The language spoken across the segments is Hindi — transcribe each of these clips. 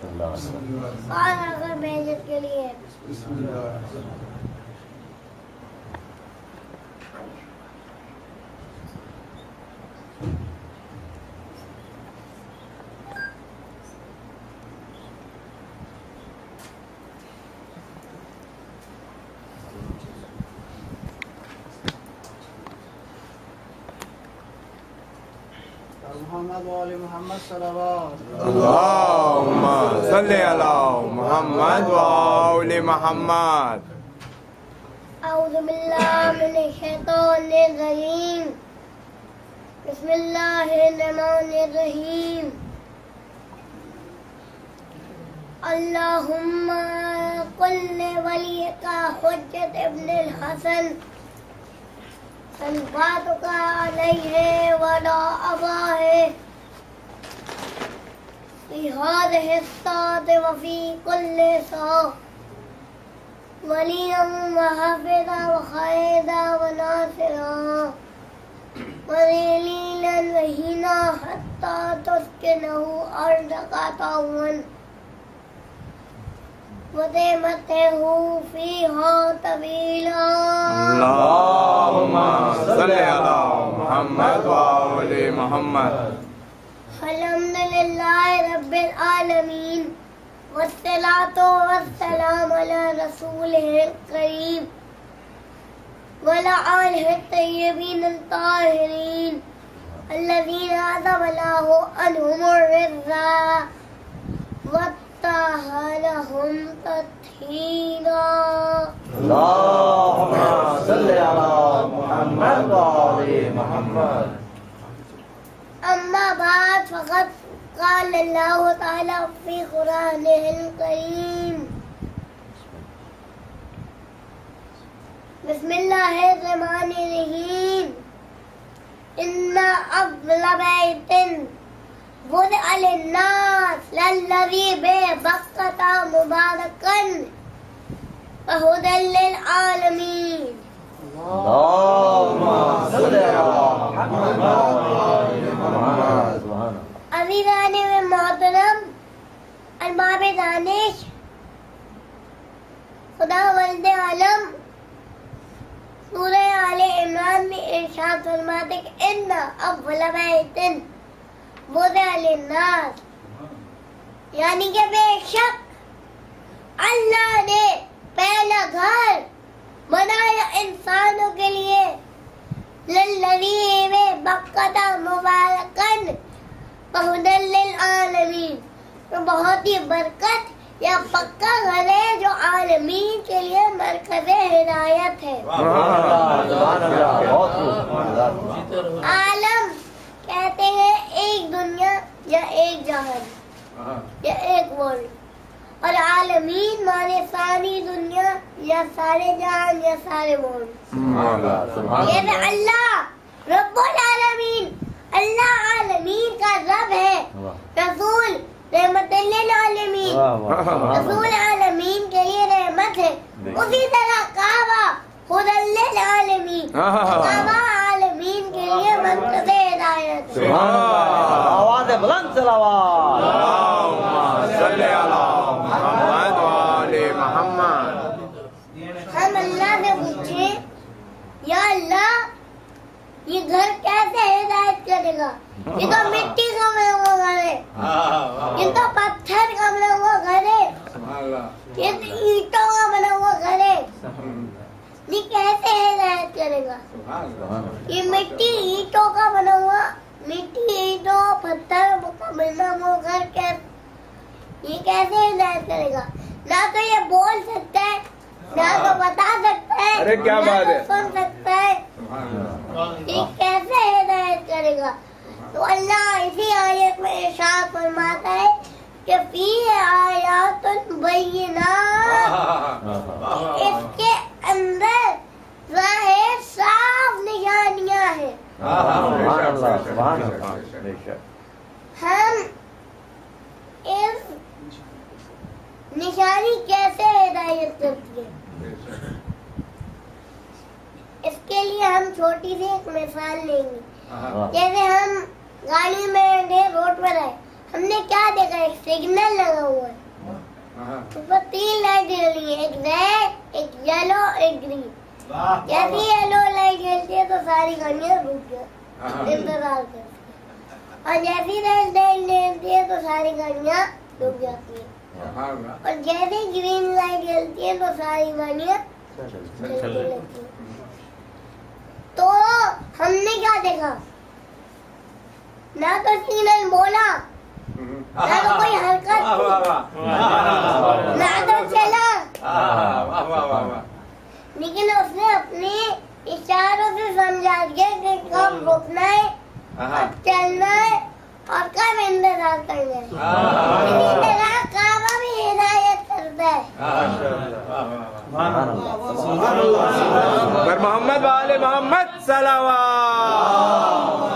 और अगर मेहनत के लिए मोहम्मद वाले मोहम्मद सल्लल्लाहु अल्लाहुम्मा सल्ली अला मुहम्मद वाले मोहम्मद। अऊज़ु बिल्लाहि मिनश शैतानिर रजीम। बिस्मिल्लाहिर रहमानिर रहीम। अल्लाहुम्मा कुल्ले वलियका हुज्जत इब्नुल हसन सल्वातुका अलैहि वला अबाहे फी हाज़िहि सात व फी कुल्ले सा वलियम व हाफ़िज़ा व क़ाइदा व नासिरा व ज़लीलन व हिना हत्ता तुस्किनहु अर्ज़का तौवन वदेमतेहु फ़ीहा तवीला। अल्लाहुम्मा सल्ली अला मुहम्मद वाले मोहम्मद। अल्हम्दुलिल्लाहि रब्बिल आलमीन वस्सलातु वस्सलामु अला रसूलिहिल करीम व अला आलिहि तय्यबीन ताहिरीन अल्लज़ीना अज़हबल्लाहु अन्हुमुर रिज़्ज़ा वत्तहलहुम तत्हीरा। अल्लाहुम्मा सल्ली अला मुहम्मद वाले मोहम्मद। अम्मा बाद फ़क़द क़ाल अल्लाहु तआला फ़ी क़ुरानिहिल करीम। बिस्मिल्लाहिर रहमानिर रहीम। इन्ना अव्वला बैतिन वुदिअ लिन्नास लल्लज़ी बिबक्कता मुबारकन व हुदल लिल आलमीन। अल्लाहुम्मा सल्ली अला मुहम्मद वाले मोहम्मद। अज़ीज़ाने में मोहतरम अरबाब दानिश खुदा वल्दे आलम सूरह आले इमरान में इरशाद फरमाते कि इन्ना अव्वला बैतिन वुदिअ लिन्नास, यानी कि बेशक अल्लाह ने पहला घर बनाया इंसानों के लिए लल्लज़ी बिबक्कता मुबारकन व हुदल लिल आलमीन, तो बहुत ही बरकत या पक्का घर है जो आलमीन के लिए मरकज़े हिदायत है। आलम कहते हैं एक दुनिया या एक जहान या एक वर्ल्ड, और आलमीन माने सारी दुनिया या सारे जहान या सारे वर्ल्ड। ये अल्लाह रब्बुल आलमीन, अल्लाह आलमीन का रब है। रसूल रहमतुल लिल आलमीन, रसूल आलमीन के लिए रहमत है। उसी तरह काबा हुदल लिल आलमीन, काबा आलमीन के लिए मरकज़े हिदायत है। आवाज़ बुलंद सलावत। अल्लाहुम्मा सल्ली अला मुहम्मद वाले मोहम्मद। हम अल्लाह से पूछे, या अल्लाह ये घर कैसे हिदायत करेगा? ये तो मिट्टी का बना हुआ घर है, ये तो पत्थर का बना हुआ घर है, ये तो ईंटों का बना हुआ घर है, ये कैसे हिदायत करेगा? ये मिट्टी ईंटों का बना हुआ, मिट्टी ईंटों पत्थर का बना हुआ घर ये कैसे हिदायत करेगा? ना तो ये बोल सकता है, ना तो बता सकता है, अरे क्या बात है, सुन सकता है, ये कैसे हिदायत करेगा? तो अल्लाह इसी आयत में इरशाद फरमाता है कि फी आयातुन बय्यिनात, इसके अंदर ज़ाहिर साफ निशानियां हैं। हम इस निशानी कैसे हिदायत करती है, इसके लिए हम छोटी सी एक मिसाल लेंगे। जैसे हम गाड़ी में रोड पर आए, हमने क्या देखा? एक सिग्नल लगा हुआ है, 3 लाइट जली, एक रेड, एक येलो, एक ग्रीन। जैसे येलो लाइट जलती है तो सारी गाड़ियाँ रुक जाती, इंतजार करती है, और जैसी रेड लाइट जलती है तो सारी गाड़ियाँ रुक जाती है, और जैसे ग्रीन लाइट जलती है तो सारी गाड़ियाँ चलने लगती है। तो हमने क्या देखा? ना तो सिग्नल बोला, ना तो कोई हरकत, ना तो चला, लेकिन उसने अपने इशारों से समझा दिया कि कब रुकना है, कब चलना है और कब इंतजार करना है। इसी तरह काबा भी हिदायत करता है। पर मोहम्मद वाले मोहम्मद सलावत।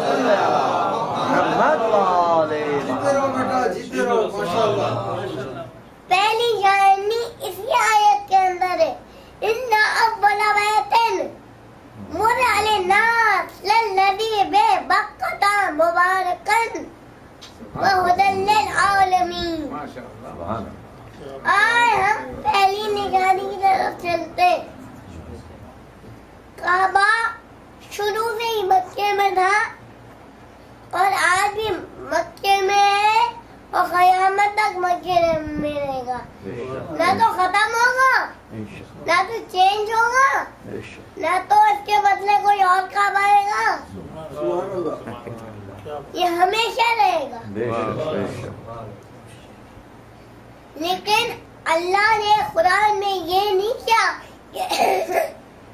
पहली जानी इसी आयत के अंदर है, इन्ना अव्वला बैतन मुरिअ लिन्नास लल्लज़ी बिबक्कता मुबारकन व हुदल लिल आलमीन। आज हम पहली निशानी की तरफ चलते। काबा शुरू से ही मक्के में था और आज भी मक्के में है और क़यामत तक मक्के में रहेगा। ना तो खत्म होगा, ना तो चेंज होगा, ना तो इसके बदले कोई और काबा आएगा। ये हमेशा रहेगा। लेकिन अल्लाह ने कुरान में ये नहीं किया कि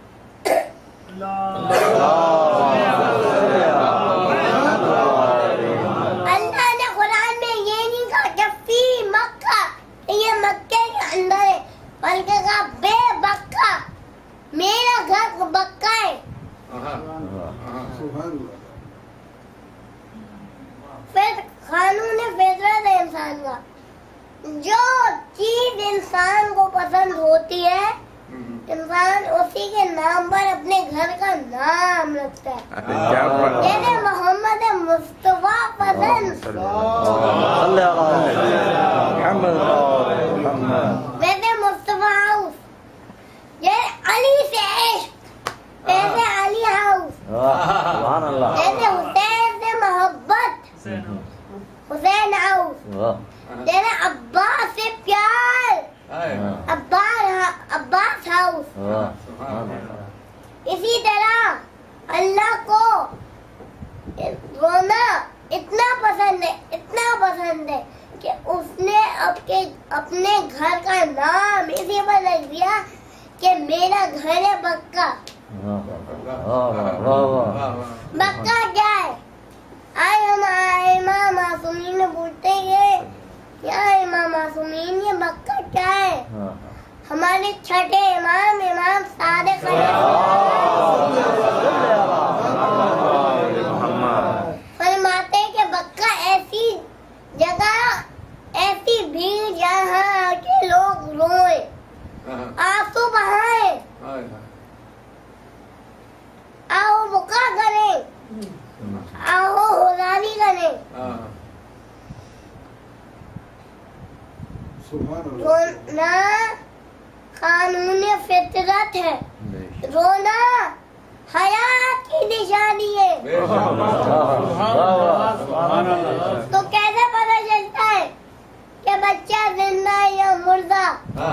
अल्लाह ने कुरान में ये नहीं कहा कि फी मक्का, ये मक्के के अंदर है, बल्कि कहा बेबक्का, मेरा घर बक्का है। फिर कानून फितरत है इंसान का, जो चीज इंसान को पसंद होती है इंसान उसी के नाम पर अपने घर का नाम रखता है। जैसे मोहम्मद मुस्तफा पसंद, वैसे मुस्तफा हाउस, जैसे अली से इश्क वैसे अली हाउस, जैसे हुसैन से मोहब्बत हुसैन हाउस, जैसे अब्बास से प्यार अब्बास हाउस। इसी तरह अल्लाह को रोना इतना पसंद है कि उसने अपने घर का नाम इसी पर रख दिया कि मेरा घर है बक्का। बक्का क्या है? इमाम मासूमीन ने पूछते हैं क्या इमाम मासूमीन ये बक्का क्या है? हमारे छठे इमाम सादिक फरमाते कि बक्का ऐसी जगह, ऐसी भीड़ जहाँ के लोग रोए, आंसू बहाए, आओ बुका करें, आओ हुज़ारी करें। रोना कानून फितरत है, रोना हयात की निशानी है। तो कैसे पता चलता है कि बच्चा जिंदा है या मुर्दा?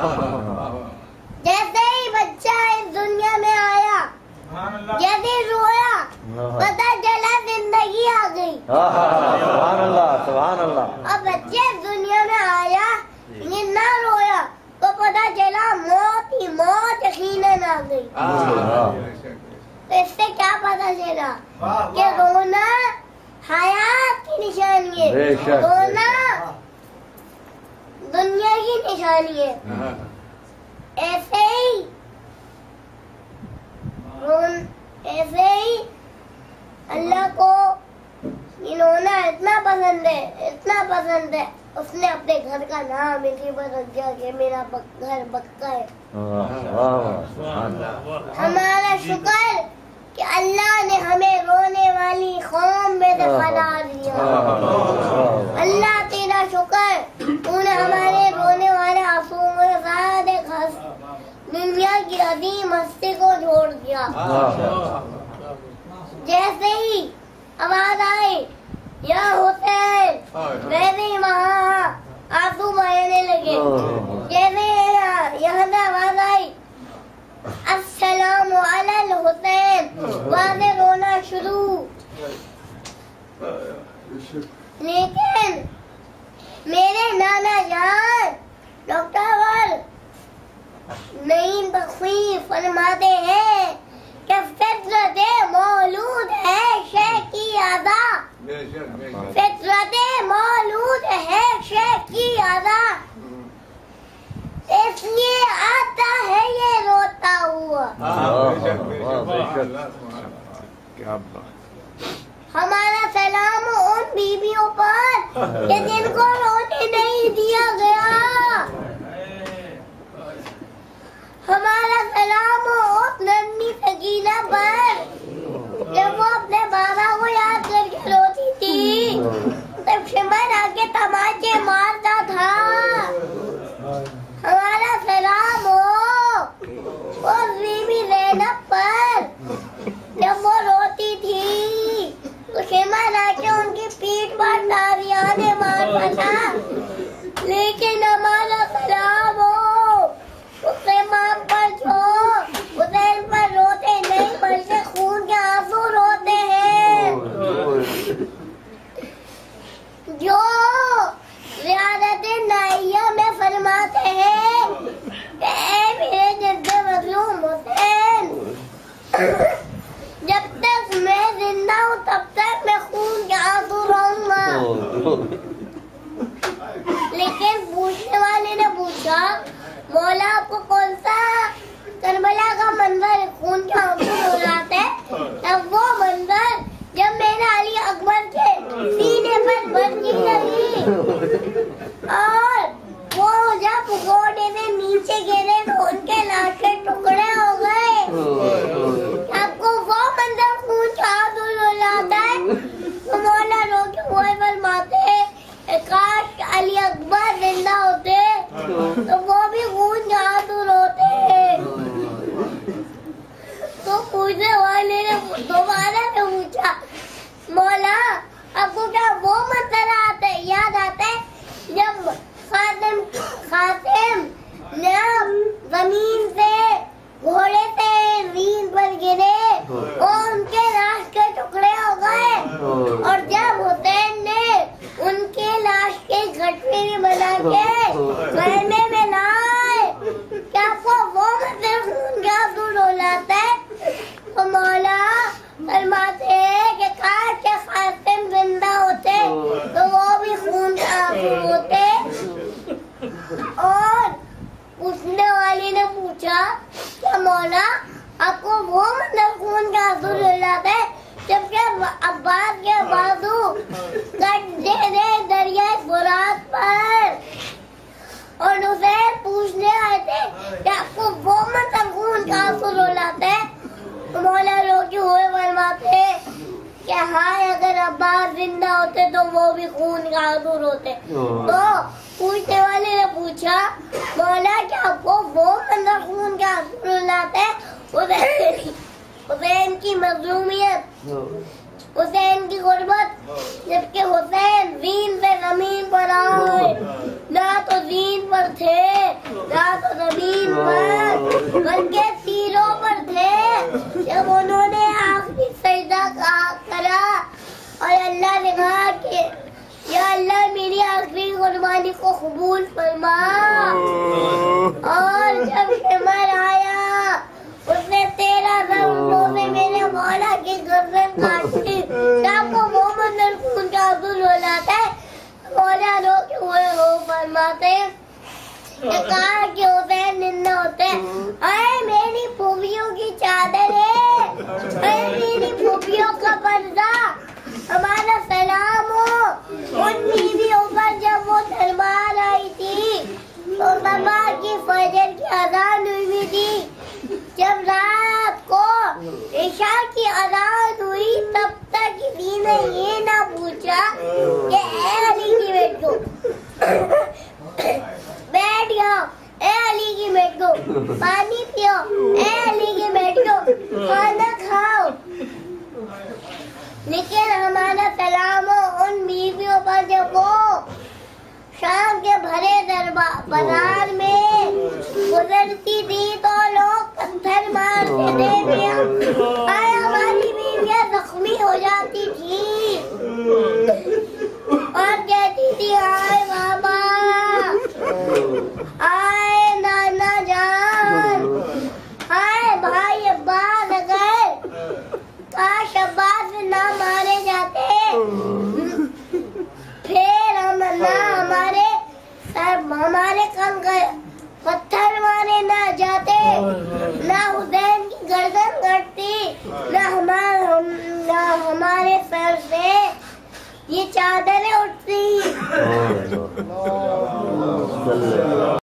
जैसे ही बच्चा इस दुनिया में आया, जैसे रोया, पता चला जिंदगी आ गई। अब बच्चे इस दुनिया में आया ये ना रोया तो पता चला मौत ही मौत यकीनन आ गई। तो इससे क्या पता चला कि रोना हयात की निशानी है, रोना दुनिया की निशानी है। ऐसे ही अल्लाह को ये रोना इतना पसंद है, उसने अपने घर का नाम इसी पर रख दिया कि मेरा घर बक्का है। हमारा शुक्र कि अल्लाह ने हमें रोने वाली कौम में से करार दिया। अल्लाह तेरा शुक्र, तूने हमारे रोने वाले आंसुओं अजीम हस्ती को छोड़ दिया। जैसे ही आवाज आई या हुसैन, वैसे ही वहाँ आंसू बहने लगे। जैसे यहाँ से आवाज आई अस्सलामु अलल हुसैन, वहाँ से रोना शुरू। लेकिन मेरे नाना जान डॉक्टर नईम बख्शी फरमाते हैं कि फितरत मौलूद है शे की अदा, फितरत मौलूद है शे की अदा, इसलिए आता है ये रोता हुआ। हमारा सलाम उन बीवियों पर कि जिनको रोने नहीं दिया गया। हमारा सलाम उस नन्ही सकीना पर जब वो अपने बाबा को याद करके रोती थी, तब शिमर आके तमाचे मारता था। हमारा सलाम उस बीबी ज़ैनब पर जब वो रोती थी, तो शिमर आके उनकी पीठ पर तारियाने मारता था। लेकिन हमारा सलाम उससे माँ पर जो हुसैन पर रोते नहीं बल्कि खून के आंसू रोते हैं। जो ज़ियारत नाइया में फरमाते हैं कि ऐ मेरे जद्दे मज़लूम हुसैन, जब तक मैं जिंदा हूँ तब तक मैं खून के आंसू रोऊंगा। लेकिन पूछने वाले ने पूछा मौला आपको कौन सा करबला का मंजर खून के आंसू रुलाते हैं? तब वो मंजर जब मेरे अली अकबर के सीने पर बरकी लगी और वो जब घोड़े से नीचे गिरे तो उनके लाश के टुकड़े हो गए। आपको वो मंजर खून के आंसू रुलाता है? तो मौला रो के वो फरमाते काश अली अकबर जिंदा होते तो वो भी खून के आंसू रोते। तो पूछने वाले ने दोबारा से पूछा मौला आपको क्या वो मंजर याद आता है जब खातिम ने जमीन से घोड़े से ज़मीन पर गिरे और उनके लाश के टुकड़े हो गए, और जब हुसैन ने उनके लाश के गठरी बना के गहने में लाए, क्या आपको वो मंजर खून का आंसू रुलाता है? तो मौला फरमाते हैं कि काश के खातिम जिंदा होते तो वो भी खून का आंसू रोते। और पूछने वाले ने पूछा कि मौला आपको वो मंजर खून का आंसू रुलाता है जबकि अब्बास के बाजू कट दे दरिया फुरात पर? और हुसैन पूछने आए थे कि आपको वो मंजर खून का आंसू रुलाता है? तो मौला रोके हुए फरमाते कि हाँ, अगर अब्बास जिंदा होते तो वो भी खून का आंसू रोते। तो पूछने वाले ने पूछा मौला क्या आपको वो मंजर खून का आंसू रुलाता है? हुसैन की मजलूमियत, हुसैन की गुर्बत, जबकि हुसैन ज़ीन से ज़मीन पर आए, ना तो ज़ीन पर थे ना तो ज़मीन पर, बल्कि तीरों पर थे। जब उन्होंने आखिरी सजदा करा और अल्लाह ने कहा कि या अल्लाह मेरी आखिरी कुर्बानी को कबूल फरमा, और जब शिमर आया उसने 13 ज़ख्मों से मेरे मौला की गर्दन काटी। आपको वो मंजर खून का आंसू रुलाता है? मौला रोके हुए हो फरमाते कहा कि हुसैन जिंदा होते अरे मेरी फूफियों की चादर है, अरे मेरी फूफियों का पर्दा, हमारा सलाम हो उन बीवियों पर जब वो तलवार आई थी तो सुबह की फजर की अज़ान हुई थी। जब रात को इशा की अज़ान हुई तब तक किसी ने ये ना पूछा कि ए अली की बेटियों बैठ जाओ, ए अली की बेटियों बैठो, पानी पियो, ए अली के बैठो, खाना खाओ। लेकिन हमारा सलाम हो उन बीवियों पर जो वो शाम के भरे बाजार में गुजरती थी तो लोग पत्थर मारते थे, आए हमारी बीवियां जख्मी हो जाती थी और कहती थी आए बाबा, आए नाना जान, आए भाई अब्बास, अगर काश अब्बास ना मारे जाते फिर हम ना हमारे कंकर पत्थर मारे ना जाते, ना हुसैन की गर्दन कटती, ना हमारे सर से ये चादरें उठती।